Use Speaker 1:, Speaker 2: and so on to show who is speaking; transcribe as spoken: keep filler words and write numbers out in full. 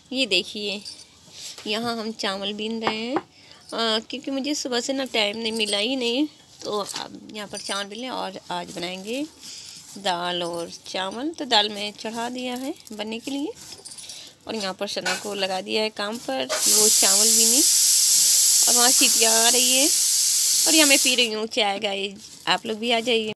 Speaker 1: ये देखिए, यहाँ हम चावल बीन रहे हैं आ, क्योंकि मुझे सुबह से ना टाइम नहीं मिला ही नहीं, तो अब यहाँ पर चावल बीन लें और आज बनाएंगे दाल और चावल। तो दाल में चढ़ा दिया है बनने के लिए और यहाँ पर सना को लगा दिया है काम पर, वो चावल बीनी और वहाँ सीटियाँ आ रही है और यहाँ मैं पी रही हूँ चाय। गाइस आप लोग भी आ जाइए।